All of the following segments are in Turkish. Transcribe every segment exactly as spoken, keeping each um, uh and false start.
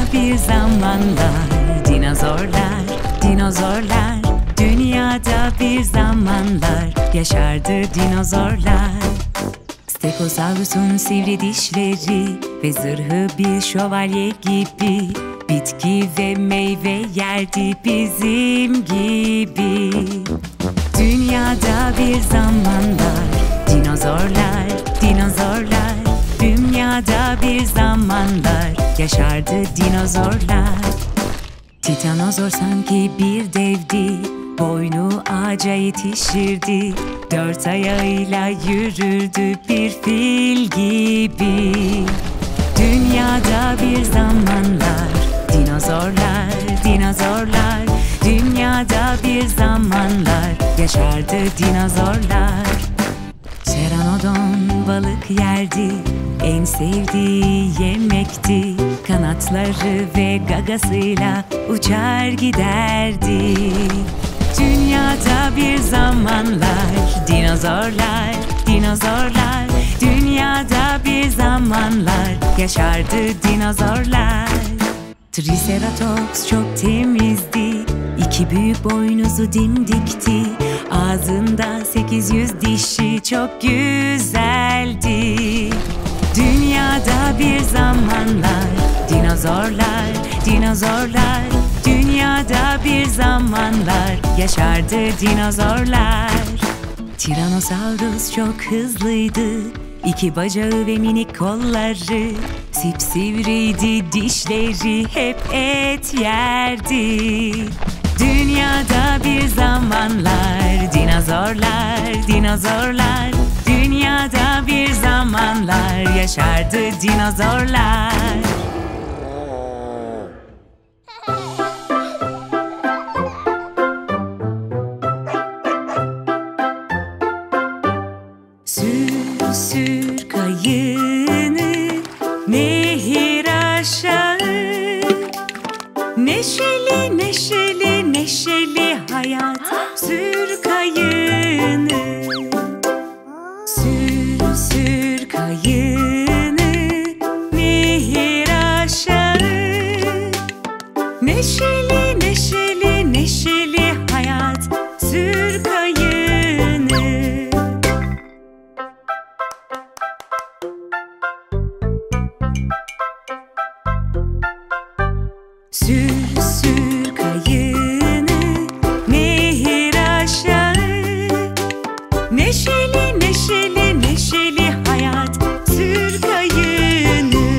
bir zamanlar dinozorlar, dinozorlar. Dünyada bir zamanlar yaşardı dinozorlar. Stegosaurus'un sivri dişleri ve zırhı bir şövalye gibi. Bitki ve meyve yerdi bizim gibi. Dünyada bir zamanlar dinozorlar, dinozorlar. Dünyada bir zamanlar yaşardı dinozorlar. Titanozor sanki bir devdi, boynu ağaca yetişirdi. Dört ayağıyla yürürdü bir fil gibi. Dünyada bir zamanlar dinozorlar, dinozorlar. Dünyada bir zamanlar yaşardı dinozorlar. Pteranodon balık yerdi, en sevdiği yemekti. Kanatları ve gagasıyla uçar giderdi. Dünyada bir zamanlar dinozorlar, dinozorlar. Dünyada bir zamanlar yaşardı dinozorlar. Triceratops çok temizdi, iki büyük boynuzu dimdikti. Ağzında sekiz yüz dişi çok güzeldi. Dünyada bir zamanlar dinozorlar, dinozorlar. Dünyada bir zamanlar yaşardı dinozorlar. Tyrannosaurus çok hızlıydı, İki bacağı ve minik kolları, sipsivriydi dişleri, hep et yerdi. Dünyada bir zamanlar dinozorlar, dinozorlar. Dünyada bir zamanlar yaşardı dinozorlar. Sür sür kayığını nehir aşağı. Neşeli neşeli neşeli hayat, sür kayığını. Sür sür kayığını nehir aşağı. Neşeli neşeli neşeli hayat, sür kayığını. Sür sür kayığını nehir aşağı. Neşeli neşeli neşeli hayat, sür kayığını.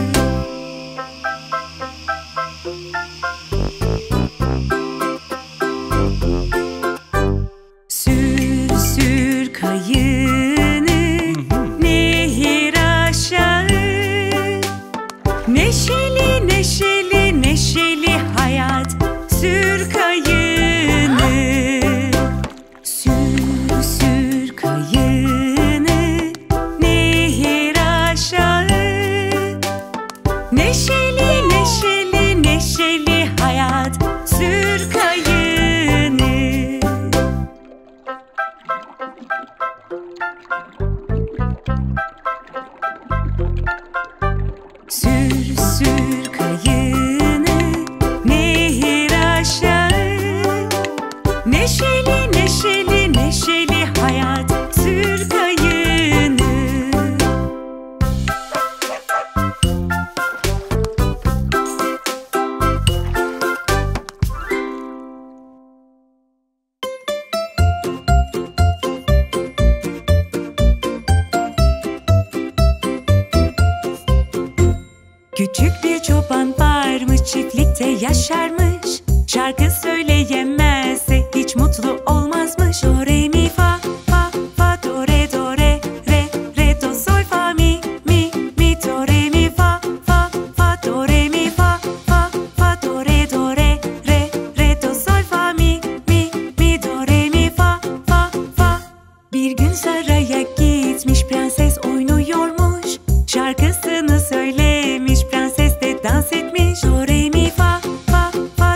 Sür sür kayığını nehir aşağı. Neşeli neşeli neşeli hayat, sür kayığını. Sür sür kayığını nehir aşağı. Neşeli neşeli neşeli hayat, sür kayığını. Sür sür kayığını nehir aşağı. Neşeli neşeli neşeli hayat, sür kayığını. Küçük bir çoban varmış, çiftlikte yaşarmış. Şarkı söyleyemezse hiç mutlu olmazmış. Do re mi fa fa fa do re do re re re do sol fa mi mi mi do re mi fa fa fa do re mi fa fa fa do re do re re re do sol fa mi mi mi do re mi fa fa fa. Bir gün saraya gitmiş, prenses oynuyormuş. Şarkısını söylemiş, prenses de dans etmiş. Do re mi fa fa fa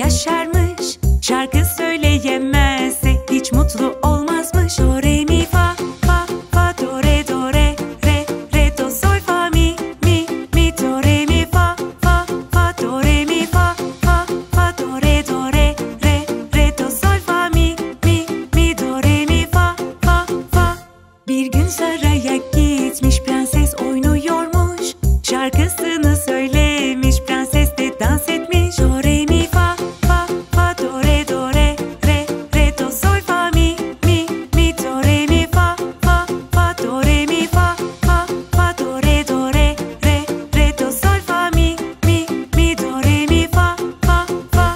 yaşarmış. Şarkı söyleyemezse hiç mutlu olmazmış. Do re mi fa fa fa do re do re re re do sol fa mi mi mi do re mi fa fa fa do re mi fa fa fa do re do re re re do sol fa mi mi mi do re mi fa fa fa. Bir gün saraya gitmiş, prenses oynuyormuş. Şarkısını söylemiş, prenses de dans etmiş. Do re mi fa fa fa do re do re re re do sol fa mi mi mi do re mi fa fa fa do re mi fa fa fa do re do re re re do sol fa mi mi mi do re mi fa fa fa.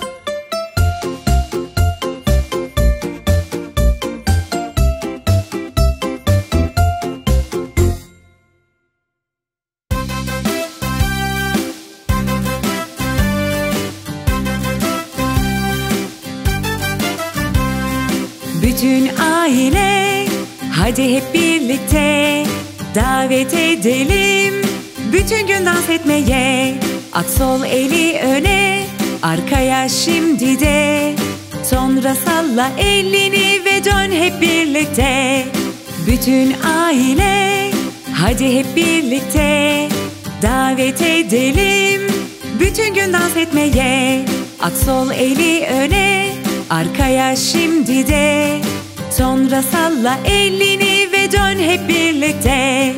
Bütün aile hadi hep birlikte davet edelim bütün gün dans etmeye. At sol eli öne, arkaya şimdi de. Sonra salla elini ve dön hep birlikte. Bütün aile hadi hep birlikte davet edelim bütün gün dans etmeye. At sol eli öne, arkaya şimdi de. Sonra salla elini ve dön hep birlikte.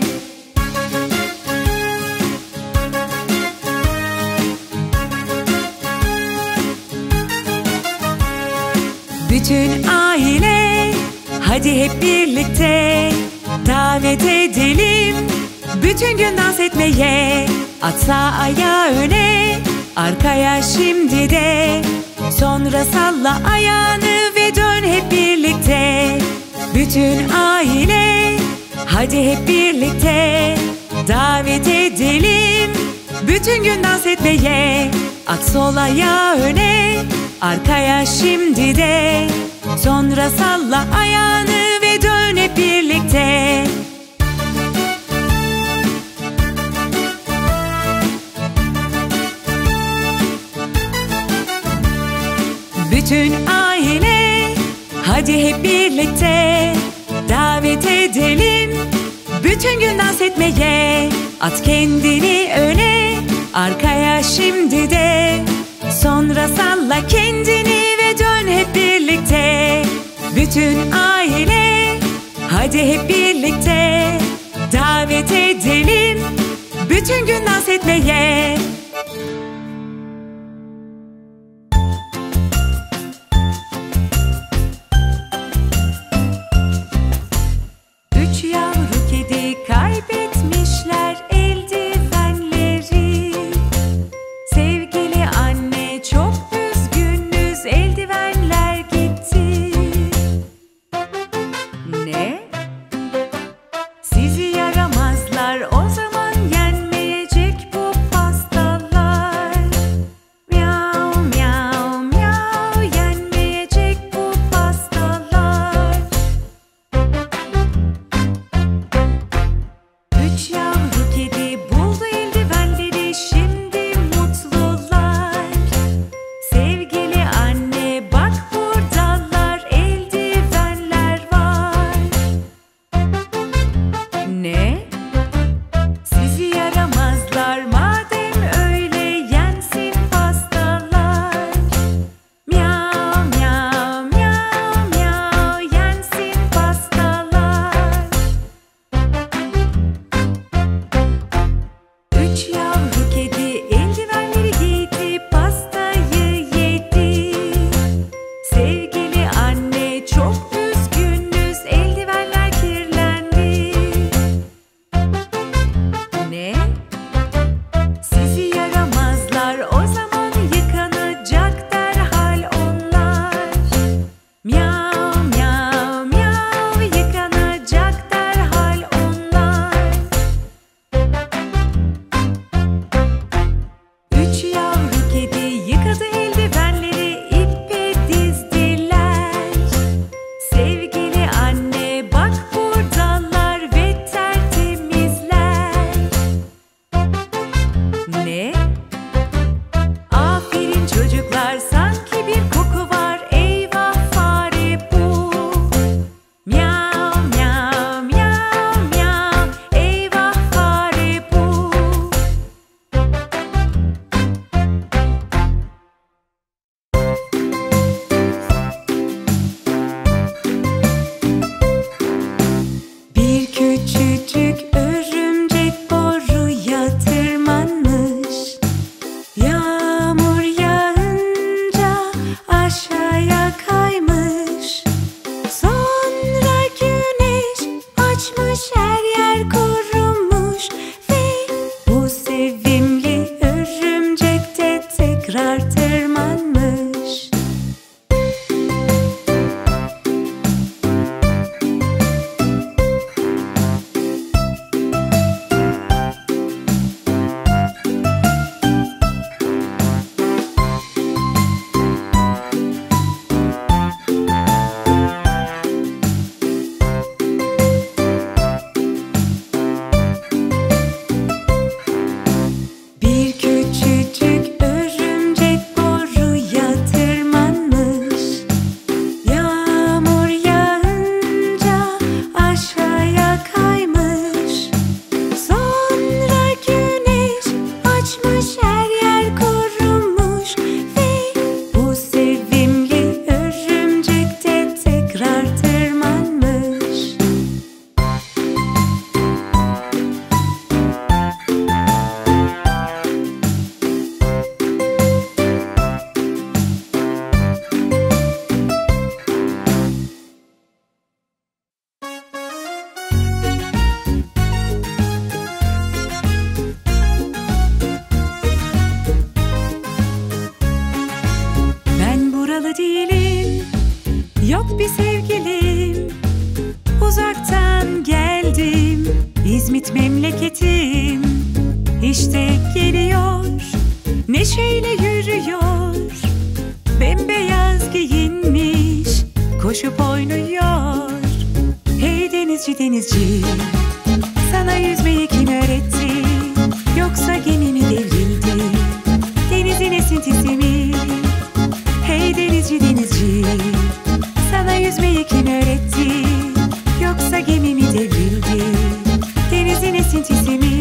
Bütün aile hadi hep birlikte davet edelim bütün gün dans etmeye. At sağ ayağı öne, arkaya şimdi de. Sonra salla ayağını ve dön hep birlikte. Bütün aile hadi hep birlikte davet edelim bütün gün dans etmeye. At sol ayağı öne, arkaya şimdi de. Sonra salla ayağını ve dön hep birlikte. Bütün aile hadi hep birlikte davet edelim bütün gün dans etmeye. At kendini öne, arkaya şimdi de. Sonra salla kendini ve dön hep birlikte. Bütün aile hadi hep birlikte davet edelim bütün gün dans etmeye. Üç yavru kedi kaybetmişler eldivenleri. Sevgili anne çok üzgünüz, eldivenler gitti. Ne? Sizi yaramazlar, o zaman yenmeyecek bu pastalar. Miau miau miau, yenmeyecek bu pastalar. Üç yavru kedi buldu eldivenleri, şimdi mutlular. Sevgili anne bak buradalar, eldivenler var. Ne? Sizi yaramazlar, madem öyle yensin pastalar. Miau miau miau miau, yensin pastalar. Üç yavru kedi eldivenleri giydi, pastayı yedi. Sevgili anne çok üzgünüz, eldivenler kirlendi. Ne? Sizi yaramazlar, o zaman yıkanacak derhal onlar. Miau miau miau, yıkanacak derhal onlar. memleketim. İşte geliyor, neşeyle yürüyor. Bembeyaz giyinmiş, koşup oynuyor. Hey denizci denizci, sana yüzmeyi kim öğretti? Yoksa gemi mi devrildi, denizin esintisi mi? Hey denizci denizci, sana yüzmeyi kim öğretti? Yoksa gemi mi devrildi, denizin esintisi mi?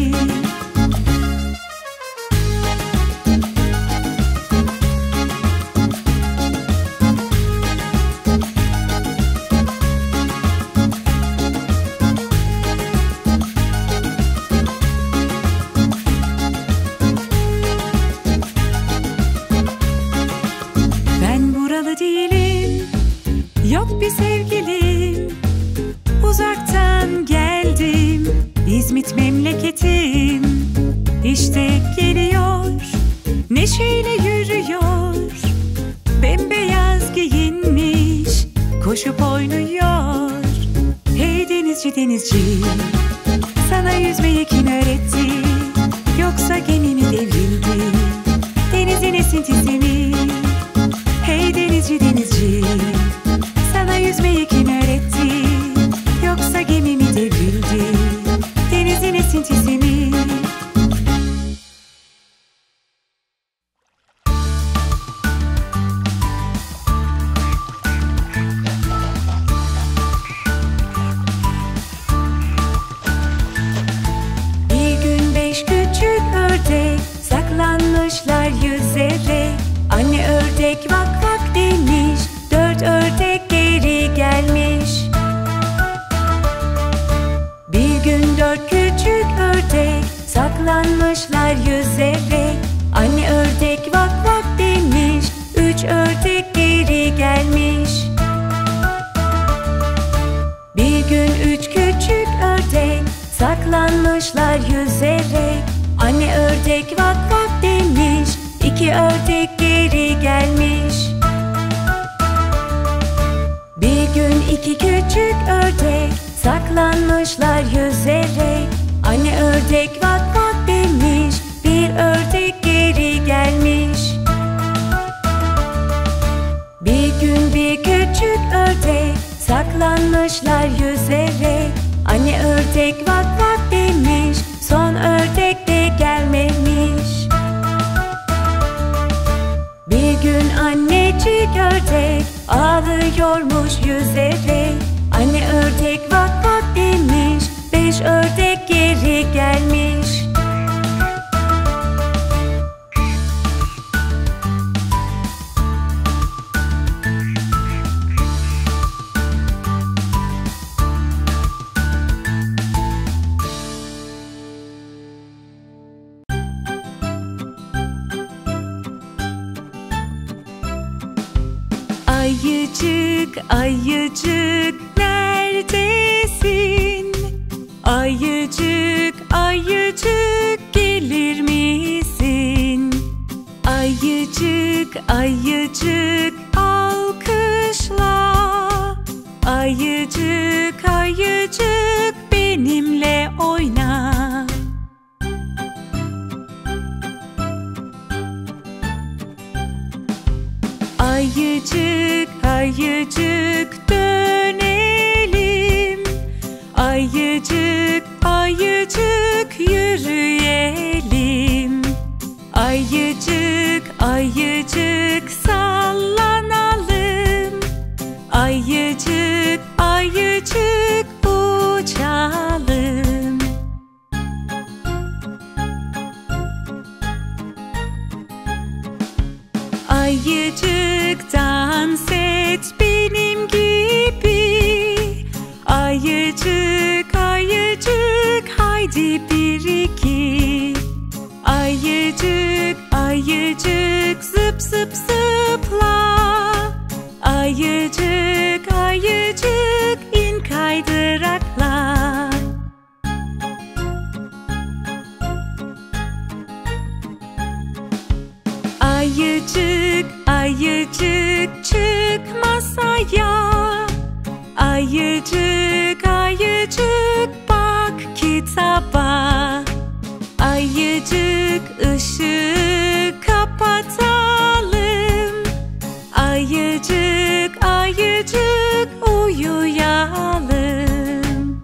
Yok bir sevgilim, uzaktan geldim, İzmit memleketim. İşte geliyor, neşeyle yürüyor. Bembeyaz giyinmiş, koşup oynuyor. Hey denizci denizci, sana yüzmeyi kim öğretti? Yoksa gemi mi devrildi, denizin esintisi mi? Hey denizci denizci, sana yüzmeyi kim öğretti? Yoksa gemi mi devrildi, denizin esintisi mi? Bir gün beş küçük ördek saklanmışlar yüzerek. Anne ördek vak vak demiş, dört ördek geri gelmiş. Bir gün dört küçük ördek saklanmışlar yüzerek. Anne ördek vak vak demiş, üç ördek geri gelmiş. Bir gün üç küçük ördek saklanmışlar yüzerek. Anne ördek vak vak demiş, iki ördek geri gelmiş. Bir gün iki küçük ördek saklanmışlar yüzerek. Anne ördek vak vak demiş, bir ördek geri gelmiş. Bir gün bir küçük ördek saklanmışlar yüzerek. Anne ördek vak vak demiş, son ördek de gelmemiş. Bir gün annecik ördek ağlıyormuş yüzerek. Anne ördek vak vak demiş, beş ördek geri gelmiş. Ayıcık, ayıcık neredesin? Ayıcık, ayıcık gelir misin? Ayıcık, ayıcık alkışla. Ayıcık, ayıcık benimle oyna. Ayıcık, ayıcık dönelim. Ayıcık, ayıcık yürüyelim. Ayıcık, ayıcık sallanalım. Ayıcık, ayıcık uçalım. Ayıcık dans et benim gibi. Ayıcık, ayıcık haydi bir iki. Ayıcık, ayıcık zıp zıp zıpla. Ayıcık, ayıcık in kaydırakla. Ayıcık, ayıcık çık masaya. Ayıcık, ayıcık bak kitaba. Işığı kapatalım. Ayıcık, ayıcık uyuyalım.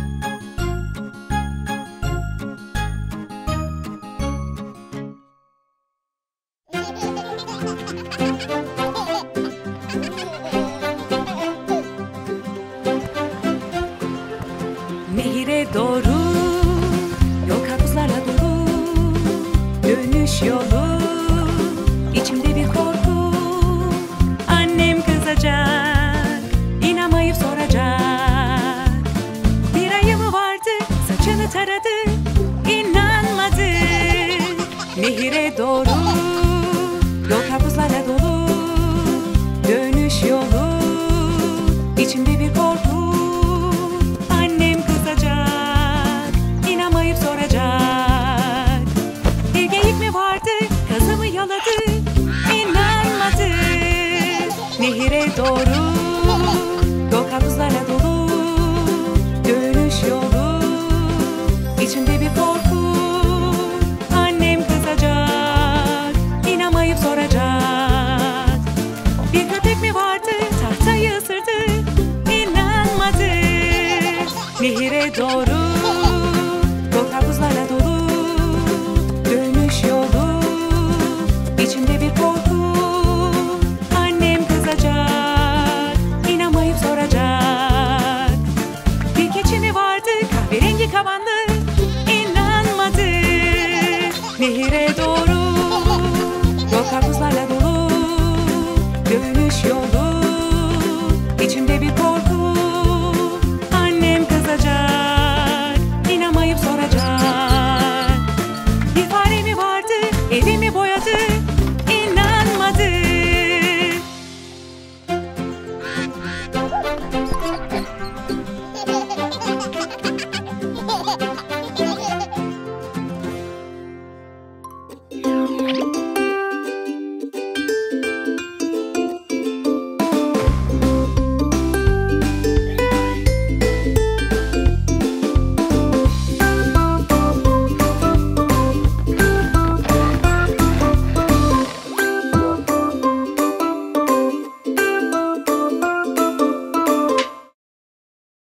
Nehire doğru yol karpuzlarla dolu. Dönüş yolu, içimde bir korku. Annem kızacak, inanmayıp soracak. Bir ayı mı vardı, saçını taradı, inanmadı. Nehire doğru yol karpuzlarla dolu. Dönüş yolu, içimde bir korku. Annem kızacak, inanmayıp soracak. Bir geyik mi vardı, kazımı yaladı, inanmadı. Nehire doğru yol karpuzlarla dolu. Dönüş yolu, içimde bir korku. Annem kızacak, inanmayıp soracak. Bir köpek mi vardı, tahtayı ısırdı, inanmadı. Nehire doğru yol karpuzlarla dolu. Dönüş yolu, içimde bir korku. Annem kızacak, inanmayıp soracak. Bir keçi mi vardı, kahverengi kabanlı, inanmadı. Nehire doğru yol karpuzlarla dolu. Dönüş yolu, içimde bir korku. Annem kızacak, inanmayıp soracak. Bir fare mi vardı, evi mi